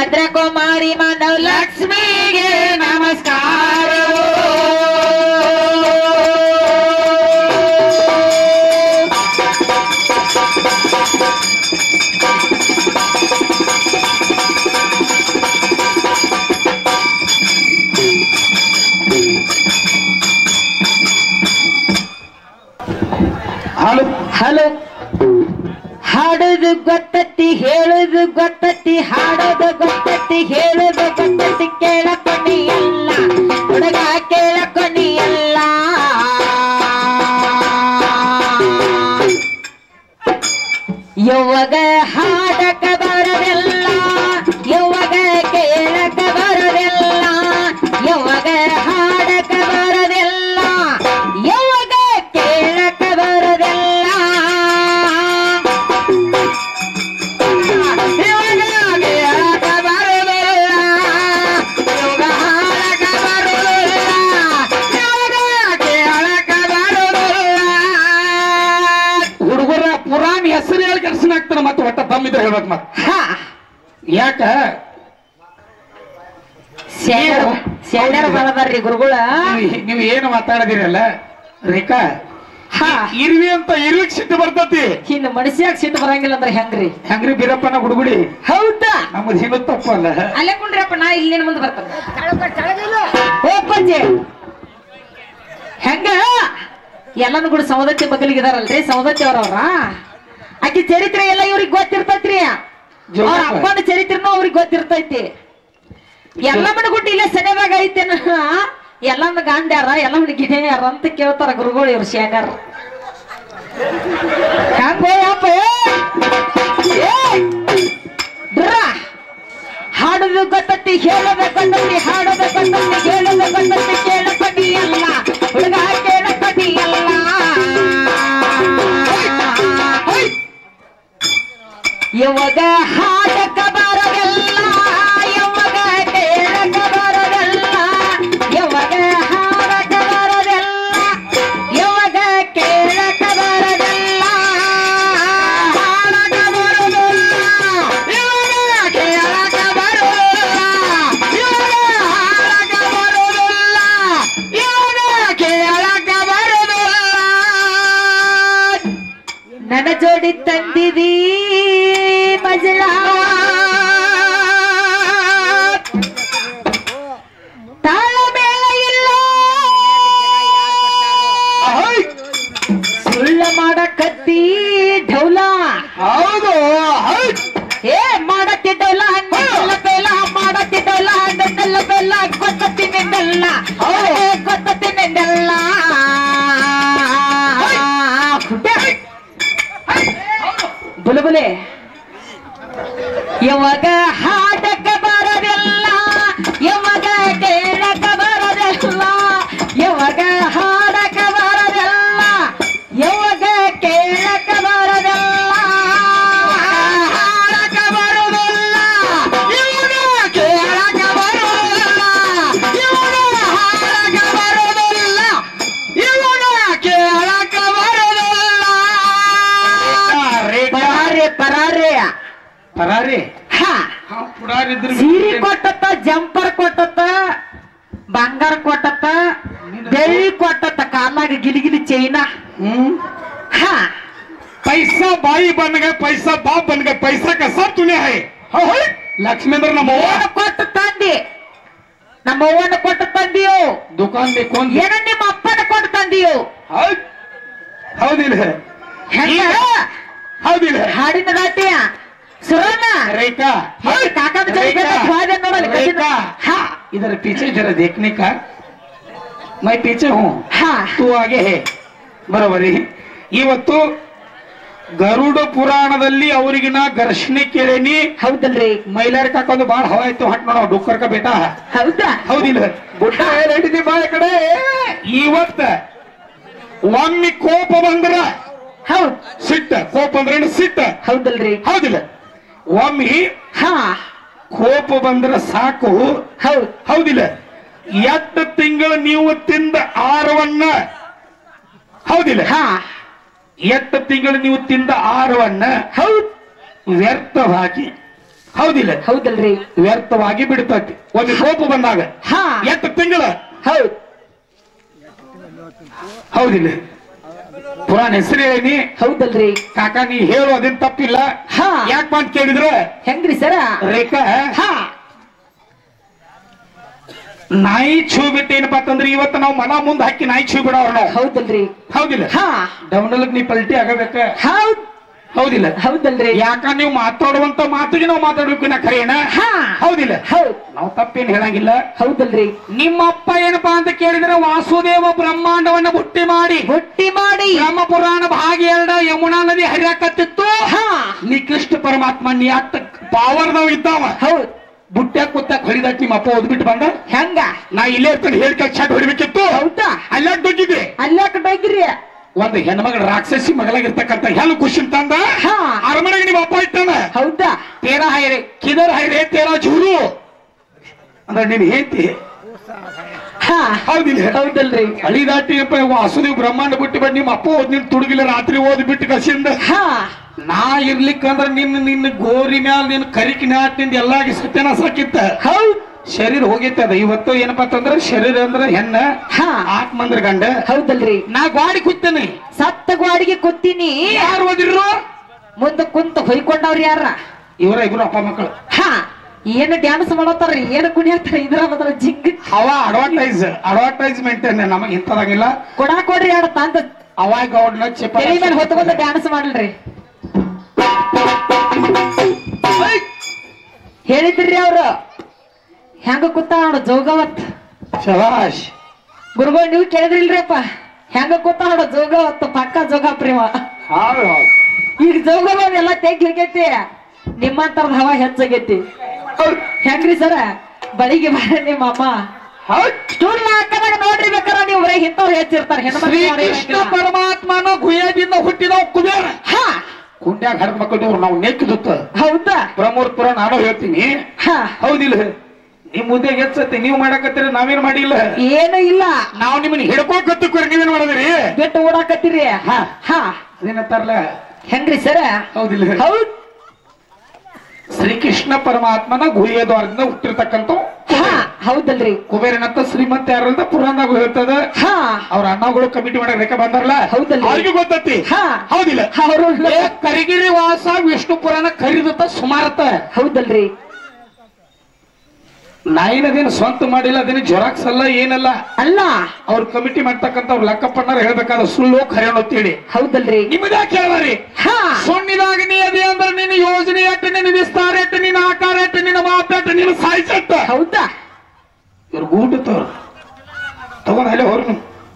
ಭದ್ರಕುಮಾರಿ ಮಾನವ ಲಕ್ಷ್ಮಿಗೆ ನಮಸ್ಕಾರ. Hello hello. ಹಾಡೋದು ಗೊತ್ತತಿ, ಹೇಳೋದು ಗೊತ್ತತಿ, ಹಾಡೋದು ಗೊತ್ತತಿ, ಹೇಳೋದು ಗೊತ್ತತಿ, ಕೇಳಕೊನಿ ಎಲ್ಲ ಹುಡುಗ ಕೇಳಕೊನಿ ಎಲ್ಲ. ಯವಾಗ ಹಾಡಕ ಬರದೆಲ್ಲ, ಯವಾಗ ಕೇಳಕ ಬರದೆಲ್ಲ, ಯವಾಗ ಹಾಡಕ ಬರದೆಲ್ಲ, ಯವಾಗ ಕೇಳಕ ಬರದೆಲ್ಲ. ಯವಾಗ ಕೇಳಕ ಬರದೆಲ್ಲ, ಯವಾಗ ಹಾಡಕ ಬರದೆಲ್ಲ, ಯವಾಗ ಕೇಳಕ ಬರದೆಲ್ಲ. ಹುಡುಗರ ಪುರಾಣ ಹೆಸರು ಹೇಳಿ ಕೆಲಸನ ಆಗ್ತಾರ. ಮತ್ತೆ ಒಟ್ಟ ತಮ್ಮಿದ್ರೆ ಹೇಳ್ಬೇಕು ಮತ್ ಹಾ, ಯಾಕ ಶರಣರು ಬರಬರ್ರಿ ಗುರುಗಳ. ನೀವು ಏನು ಮಾತಾಡದಿರಲ್ಲ ರೇಖಾ. ಹಾ, ಇರ್ವಿ ಅಂತ ಇರ್ವಿಕ್ ಸಿಟ್ಟು ಬರ್ತತಿ. ಇನ್ನು ಮನುಷ್ಯಾಗ ಸಿಟ್ಟು ಬರಂಗಿಲ್ಲ ಅಂದ್ರೆ ಹೆಂಗ್ರಿ? ಹೆಂಗ್ರಿ ಬೀರಪ್ಪನ ಗುಡುಗುಡಿ. ಹೌದಾ? ನಮ್ಮದು ಹಿಂಗ ತಪ್ಪಲ್ಲ. ಅಲ್ಲೇ ಕುಂಡ್ರಪ್ಪ, ನಾ ಇಲ್ಲಿನ ಮುಂದೆ ಬರ್ತಾನೆ. ಹೋಗ್ಬಂಜೆ ಹೆಂಗ ಎಲ್ಲಾನು ಕೂಡ ಸೌದತ್ತಿ ಬಗಲಿಗಿದಾರಲ್ರಿ, ಸೌದತ್ತಿ ಅವ್ರವ್ರ. ಆಕಿ ಚರಿತ್ರೆ ಎಲ್ಲ ಇವ್ರಿಗೆ ಗೊತ್ತಿರ್ತೈತ್ರಿ. ಅವ್ರ ಅಪ್ಪನ ಚರಿತ್ರೆನೂ ಅವ್ರಿಗೆ ಗೊತ್ತಿರ್ತೈತಿ. ಎಲ್ಲಮ್ಮನ ಗುಡ್ಡ ಇಲ್ಲೇ ಸೆನೆದಾಗ ಐತೇನ, ಎಲ್ಲಮ್ಮನ ಗಾಂಡ್ಯಾರ, ಎಲ್ಲಮ್ಮನ ಗಿಣಿಯಾರ ಅಂತ ಕೇಳ್ತಾರ ಗುರುಗಳು. ಇವ್ರು ಶಾನ್ಯಾರ ಹಾಡೋದು ಗೊತ್ತತಿ, ಹೇಳೋದು ಗೊತ್ತತಿ, ಹಾಡೋದು ಗೊತ್ತತಿ, ಹೇಳೋದು ಗೊತ್ತತಿ, ಕೇಳಕೊಡಿ ಎಲ್ಲ ಹುಡುಗ ಕೇಳಕೊಡಿ ಎಲ್ಲ. ಯವಾಗ ಹಾಡಕ ಬರದೆಲ್ಲ, ಯವಾಗ ಕೇಳಕ ಬರದೆಲ್ಲ, ಯವಾಗ ಹಾಡಕ ಬರದೆಲ್ಲ, ಯವಾಗ ಕೇಳಕ ಬರದೆಲ್ಲ. ಹಾಡಕ ಬರದೆಲ್ಲ, ಯವಾಗ ಕೇಳಕ ಬರದೆಲ್ಲ, ಯವಾಗ ಹಾಡಕ ಬರದೆಲ್ಲ, ಯವಾಗ ಕೇಳಕ ಬರದೆಲ್ಲ. ನನ್ನ ಜೋಡಿ ತಂದಿದೀ ಮಜಳ, ತಾಳಮೇಳ ಇಲ್ಲ, ಸುಳ್ಳ ಮಾಡಕತ್ತಿ ಢೌಲ. ಹೌದು ಏ ಮಾಡತ್ತಿ ಡೌಲ, ನಿನ್ನೆಲ್ಲ ಬೇಲ ಮಾಡತ್ತಿ ಡೌಲ, ನಿನ್ನೆಲ್ಲ ಬೇಲ ಗೊತ್ತತಿ ನಿನ್ನೆಲ್ಲ, ಗೊತ್ತತಿ ನಿನ್ನೆಲ್ಲ. ಬುಲಬುಲೆ ಯವಾಗ ಹಾಡಕ ಬರದೆಲ್ಲ, ಯವಾಗ ಕೇಳಕ ಬರದೆಲ್ಲ, ಯವಾಗ ಹಾಡಕ ಬರದೆಲ್ಲ, ಯವಾಗ ಕೇಳಕ ಬರದೆಲ್ಲ. ಹಾಡಕ ಬರುವುದಿಲ್ಲ, ಯವಾಗ ಕೇಳಕ ಬರುವುದಿಲ್ಲ, ಯವಾಗ ಹಾಡಕ ಬರುವುದಿಲ್ಲ, ಯವಾಗ ಕೇಳಕ ಬರುವುದಿಲ್ಲ. ಪರಾರಿ ಪರಾರಿ ಹಾ, ಸೀರೆ ಕೊಟ್ಟತ್ತ, ಜಂಪರ್ ಕೊಟ್ಟತ್ತ, ಬಂಗಾರ ಕೊಟ್ಟತ್ತ, ಬೆಳ್ಳಿ ಕೊಟ್ಟತ್ತ, ಕಾಲಾಗ ಗಿಲಿಗಿಲಿ ಚೈನಾ. ಹಾ, पैसा बाई बन गए, पैसा बाप बन गए, पैसा का सब तूने है. लक्ष्मेंद्र नमोवा ಕೊಟ್ಟು ತಂದಿ, ನಮ್ಮ ಅವ್ವನ ಕೊಟ್ಟು ತಂದಿಯೋ, दुकान में कौन ಏನ ನಿಮ್ಮ ಅಪ್ಪನ ಕೊಟ್ಟು ತಂದಿಯೋ. ಹೌದಿಲ್ಲ ಹೌದಿಲ್ಲ. ಹಾಡಿನ ನಾಟ್ಯ ಸುರನ रेखा ಕಾಕದ ನೋಡಲಿ. हाँ इधर पीछे जरा देखने का. मैं पीछे हूँ, हाँ तू आगे है. ಬರೋಬರಿ. ಇವತ್ತು ಗರುಡ ಪುರಾಣದಲ್ಲಿ ಅವರಿಗಿನ ಘರ್ಷಣೆ ಕೇಳೇನಿ. ಹೌದಲ್ರಿ? ಮೈಲಾರಿ ಕಾಕೊಂದು ಬಾಳ ಹವಾ ಆಯ್ತು. ಹಟ್ ನೋಡ ಡುಕ್ಕರ್ಕ ಬೇಟ. ಹೌದಾ? ಹೌದಿಲ್ಲ? ಗುಡ್ಡ ಹೇಳಿದಿ ಬಾಳ ಕಡೆ. ಇವತ್ತ ಒಮ್ಮೆ ಕೋಪ ಬಂದ್ರ, ಹೌದ್ ಸಿಟ್ಟ, ಕೋಪ ಅಂದ್ರೆ ಸಿಟ್ಟ. ಹೌದಲ್ರಿ? ಹೌದಿಲ್ಲ? ಒಮ್ಮೆ ಹಾ, ಕೋಪ ಬಂದ್ರ ಸಾಕು. ಹೌದ್ ಹೌದಿಲ್ಲ? 8 ತಿಂಗಳು ನೀವು ತಿಂದ ಆಹಾರವನ್ನ, ಹೌದಿಲ್ಲ? ಹಾ, 8 ತಿಂಗಳು ನೀವು ತಿಂದ ಆಹಾರವನ್ನ ಹೌದ್ ವ್ಯರ್ಥವಾಗಿ ಹೌದಿಲ್ಲ ಹೌದಲ್ರಿ ವ್ಯರ್ಥವಾಗಿ ಬಿಡ್ತತಿ ಒಂದು ಕೋಪ ಬಂದಾಗ ಹಾ ಎಷ್ಟು ತಿಂಗಳ ಹೌದ್ ಹೌದಿಲ್ಲ ಪುರಾಣ ಹೆಸರು ಹೇಳೀನಿ ಹೌದಲ್ರಿ ಕಾಕ ನೀ ಹೇಳು ಅದೇನ್ ತಪ್ಪಿಲ್ಲ ಹಾ ಯಾಕೆ ಅಂತ ಕೇಳಿದ್ರ ಹೆಂಗ್ರಿ ಸರ ರೇಖಾ ಹಾ ನಾಯಿ ಛೂ ಬಿಟ್ಟೇನಪ್ಪ ಅಂತಂದ್ರೆ ಇವತ್ತು ನಾವು ಮನ ಮುಂದೆ ಹಾಕಿ ನಾಯಿ ಛೂ ಬಿಡೋರು ನಾವು ಹೌದಲ್ರಿ ಹೌದಿಲ್ಲ ಹಾ ಡೌನಲ್ಗ್ ನೀ ಪಲ್ಟಿ ಆಗಬೇಕ ಹೌದ್ ಹೌದಿಲ್ಲ ಹೌದಲ್ರಿ ಯಾಕ ನೀವು ಮಾತಾಡುವಂತ ಮಾತಿಗೆ ನಾವು ಮಾತಾಡ್ಬೇಕು ನಾ ಖರೇನ ಹಾ ಹೌದಿಲ್ಲ ಹೌದ್ ನಾವು ತಪ್ಪೇನು ಹೇಳಂಗಿಲ್ಲ ಹೌದಲ್ರಿ ನಿಮ್ಮ ಅಪ್ಪ ಏನಪ್ಪಾ ಅಂತ ಕೇಳಿದ್ರೆ ವಾಸುದೇವ ಬ್ರಹ್ಮಾಂಡವನ್ನ ಬುಟ್ಟಿ ಮಾಡಿ ಬ್ರಹ್ಮ ಪುರಾಣ ಭಾಗ 2 ಯಮುನಾ ನದಿ ಹರಿಯಾಕತ್ತಿತ್ತು ಹಾ ನೀ ಕೃಷ್ಣ ಪರಮಾತ್ಮ ನೀ ಅಟ್ಟ ಪಾವರ್ದವ್ ಇದ್ದಾವ ಹೌದ್ ಬುಟ್ಟ್ಯಾಗ ಕೂತಾಗ ಹೊಡಿದಾಕಿ ನಿಮ್ಮ ಅಪ್ಪ ಓದ್ಬಿಟ್ಟು ಬಂದ ಹೆಂಗ ನಾ ಇಲ್ಲೇ ಇರ್ತಾನೆ ಹೇಳಿ ಚಾಟ್ ಹೊಡಿಬೇಕಿತ್ತು ಹೌದಾ ಅಲ್ಲಾಕ್ ದೊಡ್ಡಿದ್ದೆ ಅಲ್ಲಾಕ ಡೋಗ್ರಿ ಒಂದು ಹೆಣ್ಮಗಳ ರಾಕ್ಷಸಿ ಮಗಳಾಗಿರ್ತಕ್ಕಂಥ ಹೆಣ್ಣು ಖುಷಿ ತಂದ ಹಾ ಅರಮನೆಗೆ ನಿಮ್ಮ ಅಪ್ಪ ಇಟ್ಟಾನ ಹೌದಾ ತೇರಾ ಹೈರೆ ಕಿದರ್ ಹೈರೆ ತೇರಾ ಜೂರು ಅಂದ್ರೆ ನೀನ್ ಹೇಳ್ತಿ ಹಾ ಹೌದಿಲ್ಲ ಹೌದಲ್ರಿ ಹಳಿ ದಾಟಿ ವಾಸುದೇವ್ ಬ್ರಹ್ಮಾಂಡ ಬಿಟ್ಟು ಬಟ್ ನಿಮ್ಮ ಅಪ್ಪ ಓದ್ ನಿನ್ ತುಡುಗಿಲ್ಲ ರಾತ್ರಿ ಓದ್ಬಿಟ್ಟು ಕಸಿಂದ ಹಾ ನಾ ಇರ್ಲಿಕ್ಕಂದ್ರ ನಿನ್ನ ಗೋರಿ ಮ್ಯಾಲ ನಿನ್ ಕರಿಕಿ ನಾಟ್ ನಿಂದ ಎಲ್ಲಾಗಿ ಸತ್ಯನಾಶ ಆಕಿತ್ತ ಹೌದ್ ಶರೀರ ಹೋಗಿತ್ತದ ಇವತ್ತು ಏನಪ್ಪಾ ಅಂತಂದ್ರ ಶರೀರ ಅಂದ್ರ ಹೆಣ್ಣ ಹಾ ಆತ್ಮ ಅಂದ್ರ ಗಂಡ ಹೌದಲ್ರಿ ನಾ ಗಾಡಿ ಕೂತೇನೆ ಸತ್ತ ಗಾಡಿಗೆ ಕೂತೀನಿ ಯಾರು ಓದಿರ್ರು ಮುಂದ ಕುಂತ ಹೊಯ್ಕೊಂಡವ್ರ ಯಾರ ಇವರ ಇಬ್ರು ಅಪ್ಪ ಮಕ್ಕಳು ಹಾ ಏನು ಡ್ಯಾನ್ಸ್ ಮಾಡತ್ತಾರ್ರಿ ಏನು ಕುಣಿಯತ್ತಾರ ಇದ್ರ ಬದ್ರ ಜಿಗ್ ಅವ ಅಡ್ವರ್ಟೈಸ್ಮೆಂಟ್ ನಮಗ್ ಇಂಥದಾಗಿಲ್ಲ ಕೊಡ್ರಿ ಆಡತ್ತ ಅಂತ ಅವಾಗ ಗೌಡ್ನ ಚಿಪ್ಪ ತಲೆ ಮೇಲೆ ಹೊತ್ಕೊಂಡ ಡ್ಯಾನ್ಸ್ ಮಾಡ್ಲ್ರಿ ಹೇಳಿದ್ರಿ ಅವ್ರು ಹೆಂಗ ಕೂತ ನೋಡು ಜೋಗವತ್ ಶಬಾಷ್ ಗುರುಗಳು ನೀವು ಕೇಳಿದ್ರಿಲ್ರಿಪ್ಪ ಹೆಂಗ ಕೂತ ನೋಡು ಜೋಗವತ್ ಪಕ್ಕ ಜೋಗ ಪ್ರೇಮ ಈಗ ಜೋಗವ ಎಲ್ಲ ತೆಗ್ ಹೋಗೈತಿ ನಿಮ್ಮಂತರದ ಹವಾ ಹೆಚ್ಚಾಗೈತಿ ಹೆಂಗ್ರಿ ಸರ ಬಳಿಗೆ ಬರ ನಿಮ್ಮ ಅಮ್ಮ ಸ್ಟೂಲ್ ಹಾಕದಾಗ ನೋಡ್ರಿ ಬೇಕಾರ ನೀವು ಬರೀ ಇಂಥವ್ರು ಹೆಚ್ಚಿರ್ತಾರೆ ಕೃಷ್ಣ ಪರಮಾತ್ಮನ ಗುಹ್ಯದಿಂದ ಹುಟ್ಟಿದ ಕುಬೇರ ಹಾ ಕುಂಡ್ಯಾಗ ಹರಿದ ಮಕ್ಕಳು ನಾವು ನೆಕ್ಕಿದುತ್ತ ಹೌದಾ ಬ್ರಹ್ಮೋತ್ಪುರ ನಾನು ಹೇಳ್ತೀನಿ ಹಾ ಹೌದಿಲ್ಲ ನಿಮ್ ಮುದ್ದೆ ಹೆಚ್ಚತಿ ನೀವ್ ಮಾಡಕತ್ತೀರಿ ನಾವೇನ್ ಮಾಡಿಲ್ಲ ಏನು ಇಲ್ಲ ನಾವು ನಿಮ್ಮನ್ನ ಹಿಡ್ಕೋಕತ್ತಕ್ಕೋರಿ ನೀವೇನ್ ಮಾಡಿದ್ರಿ ಬಿಟ್ಟು ಓಡಾಕತ್ತೀರಿ ಹಾ ಹಾ ಅದೇನಂತಾರಲ್ಲ ಹೆಂಗ್ರಿ ಸರ ಹೌದಿಲ್ಲ ಹೌದ್ ಶ್ರೀಕೃಷ್ಣ ಪರಮಾತ್ಮನ ಗುಹ್ಯ ದ್ವಾರದಿಂದ ಹುಟ್ಟಿರ್ತಕ್ಕಂಥ ಹಾ ಹೌದಲ್ರಿ ಕುಬೇರನಂತ ಶ್ರೀಮಂತ ಯಾರಂತ ಪುರಾಣದಾಗ ಹೇಳ್ತದ ಹಾ ಅವ್ರ ಅಣ್ಣಗಳು ಕಮಿಟಿ ಮಾಡಕ್ ರೇಖೆ ಬಂದಾರಲ್ಲ ಹೌದಲ್ರಿ ಅವ್ರಿಗೆ ಗೊತ್ತತಿ ಹಾ ಹೌದಿಲ್ಲ ಅವರು ಕರಿಗಿರಿ ವಾಸ ವಿಷ್ಣು ಪುರಾಣ ಕರಿದತ್ತ ಸುಮಾರತ ಹೌದಲ್ರಿ ನಾಯಿನದೇನು ಸ್ವಂತ ಮಾಡಿಲ್ಲ ಅದೇನು ಜೊರಾಕ್ಸ್ ಅಲ್ಲ ಏನಲ್ಲ ಅಲ್ಲ ಅವ್ರ ಕಮಿಟಿ ಮಾಡ್ತಕ್ಕಂಥ ಅವ್ರ ಲೆಕ್ಕಪ್ಪಣ್ಣಾರ ಹೇಳ್ಬೇಕಾದ್ರೆ ಸುಳ್ಳು ಖರೇನು ಅಂತೇಳಿ ಹೌದಲ್ರಿ ನಿಮ್ಮದ ಕೇಳರಿ ಹಾ ಸೊನ್ನಿದಾಗ ನೀ ಅದೇ ಅಂದ್ರೆ ನಿನ್ನ ಯೋಜನೆ ಎಟ್ಟು ನಿನ್ನ ವಿಸ್ತಾರ ಎಟ್ಟು ನಿನ್ನ ಆಕಾರ ಎಟ್ಟು ನಿನ್ನ ಮಾತಾಟ ನಿನ್ನ ಸಾಯಿಸಟ್ಟ ಹೌದಾ ಇವ್ರು ಗೂಟತ್ತವ್ರು ತಗೊಂಡ್ ಅಲ್ಲೇ ಹೊರ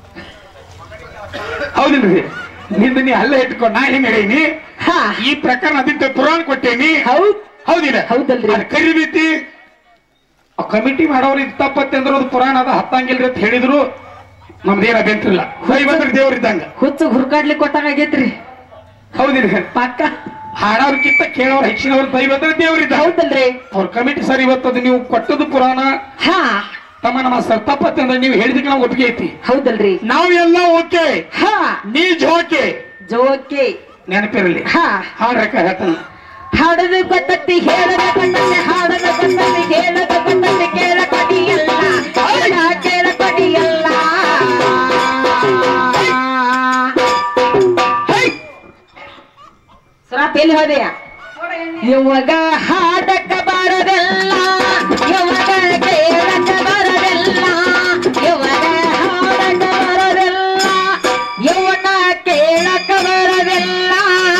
ಹೌದಿಲ್ರಿ ನಿಂದ ನೀ ಅಲ್ಲೇ ಇಟ್ಕೊಂಡು ನಾ ಹೆಂಗ್ ಹೇಳೀನಿ ಹಾ ಈ ಪ್ರಕರಣ ಅದಿದ್ದ ಪುರಾಣ ಕೊಟ್ಟೇನಿ ಹೌದ್ ಹೌದಿಲ್ಲ ಹೌದಲ್ರಿ ಅದ್ ಕರಿದೈತಿ ಕಮಿಟಿ ಮಾಡೋರು ಇದು ತಪ್ಪತ್ತೆ ಅಂದ್ರೆ ಅದು ಪುರಾಣ ಅದ ಹತ್ತಂಗಿಲ್ರಿ ಅಂತ ಹೇಳಿದ್ರು ನಮ್ದೇನ್ ಅಭ್ಯಂತರ ಇಲ್ಲ ದೈವದ್ರ ದೇವ್ರಿದ್ದಂಗ ಹುಚ್ಚು ಹುರ್ಕಾಡ್ಲಿಕ್ಕೆ ಕೊಟ್ಟಾಗ ಆಗೇತ್ರಿ ಹೌದಿಲ್ಲ ಪಕ್ಕ ಹಾಡೋರ್ಕಿಂತ ಕೇಳೋರು ಹೆಚ್ಚಿನವ್ರ ದೈವದ್ರ ದೇವ್ರಿದ್ದ ಹೌದಲ್ರಿ ಅವ್ರ ಕಮಿಟಿ ಸರ್ ಇವತ್ತದು ನೀವು ಕೊಟ್ಟದ್ದು ಪುರಾಣ ಹಾ ತಮ್ಮ ನಮ್ಮ ಸರ್ ತಪ್ಪತ್ತೆ ಅಂದ್ರೆ ನೀವು ಹೇಳಿದಕ್ಕೆ ನಾವು ಒಪ್ಪಿಗೆ ಐತಿ ಹೌದಲ್ರಿ ನಾವೆಲ್ಲ ಓಕೆ ಹಾ ನೀ ಜೋಕೆ ಜೋಕೆ ನೆನಪಿರಲಿ ಹಾ ಹಾಡ್ರಕ್ಕ ಹೇಳ್ತಾನ ಹಾಡದು ಗೊತ್ತತ್ತಿ ಹೇಳದ ಗೊತ್ತತ್ತಿ ಹಾಡದ ಗೊತ್ತತ್ತಿ ಹೇಳದ ಗೊತ್ತತ್ತಿ ಕೇಳ ಕೊಡಿಯಲ್ಲ ಕೇಳ ಕೊಡಿಯಲ್ಲ ಸರಾಪ್ ಎಲ್ಲಿ ಹೋದೆಯ ಇವಾಗ ಹಾಡಕ ಬರದಲ್ಲ ಇವಾಗ ಕೇಳಕ ಬರದಲ್ಲ ಇವಾಗ ಹಾಡಕ ಬರದಲ್ಲ ಇವನ ಕೇಳಕ ಬರದಲ್ಲ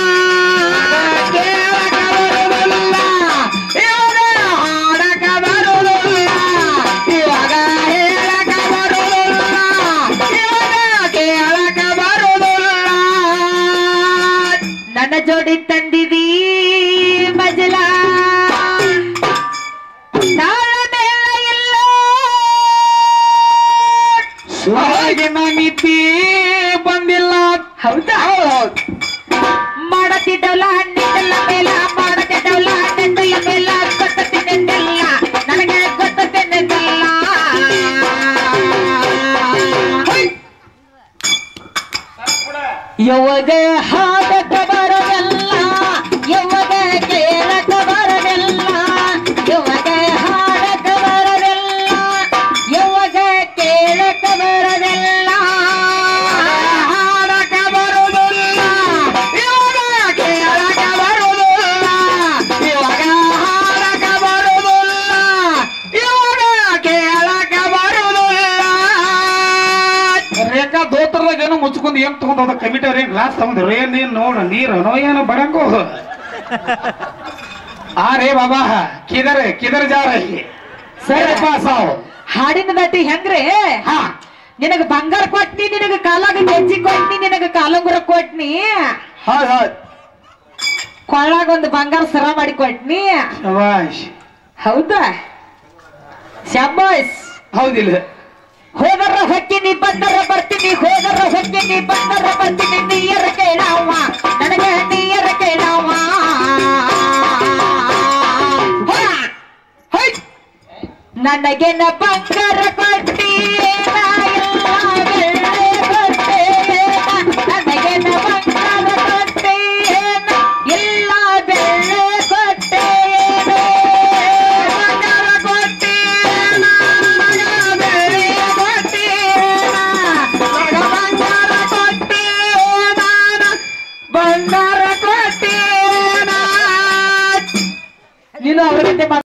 ನನ್ನ ಜೋಡಿ ತಂದಿದಿ ಮಜಲ ತಾಳ ಮೇಳ ಇಲ್ಲ ಸುರಾಗಿನ ನೀತಿ ಬಂದಿಲ್ಲ ಹೌದಾ ಮಾಡತಿದ್ದವಲ್ಲ ಹಣ್ಣಿದ್ದಲ್ಲ ಮೇಲ ಮಾಡತಿದ್ದವಲ್ಲ ಹಣ್ಣಿದ್ದಲ್ಲ ಮೇಲ ಗೊತ್ತಿದ್ದೆಲ್ಲ ನನಗೆ ಗೊತ್ತಿದ್ದೆಲ್ಲ ಯಾವಾಗ ಹಾಡಕ ಬರದಲ್ಲ ಯಾವಾಗ ಕೇಳಕ ಬರದಲ್ಲ ಏನ್ ತಗೊಂಡ್ ಕಮಿಟಿ ಅವ್ರ ಗ್ಲಾಸ್ ತಗೊಂಡ್ರು ಏನ್ ನೀನ್ ನೋಡ ನೀರನೋ ಏನೋ ಬಡಂಗೋ ಆ ರೇ ಬಾಬಾ ಕಿದರ್ ಜಾ ರಹಿ ಸರಿ ಪಾಸಾವ್ ಹಾಡಿನ ದಾಟಿ ಹೆಂಗ್ರೆ ಹಾ ನಿನಗ ಬಂಗಾರ ಕೊಟ್ನಿ, ನಿನಗ ಕಾಲಾಗ ಗೆಜ್ಜಿ ಕೊಟ್ನಿ, ನಿನಗ ಕಾಲಂಗುರ ಕೊಟ್ನಿ, ಹೌದ್ ಹೌದ್ ಕೊಳ್ಳಾಗ ಒಂದು ಬಂಗಾರ ಸರ ಮಾಡಿ ಕೊಟ್ನಿ. ಶಬಾಷ್. ಹೌದಾ? ಶಾಬಾಸ್. ಹೌದಿಲ್ಲ? ಹೋಗರ ಹೊಕ್ಕಿನಿ ಬಂದರ ಬರ್ತೀನಿ, ಹೋಗರ ಹೊಕ್ಕಿನಿ ಬಂದರ ಬರ್ತೀನಿ, ನೀಯರ ಕೇಳವ್ವ ನನಗೆ ನೀಯರ ಕೇಳವ್ವ. ನನಗೆನ ಬಂಗಾರ ಕೊಟ್ಟಿ ನನಗೆನ ಬಂಗಾರ ಕೊಟ್ಟೆ ಇಲ್ಲ ಬೆಳ್ಳೆ ಕೊಟ್ಟೆ ಬಂಗಾರ ಕೊಟ್ಟೆ ಬೆಳ್ಳೆ ಕೊಟ್ಟೆ ಬಂಗಾರ ಕೊಟ್ಟೆ ಬಂಗಾರ ಕೊಟ್ಟೆ ನೀನು ಅವರಂತೆ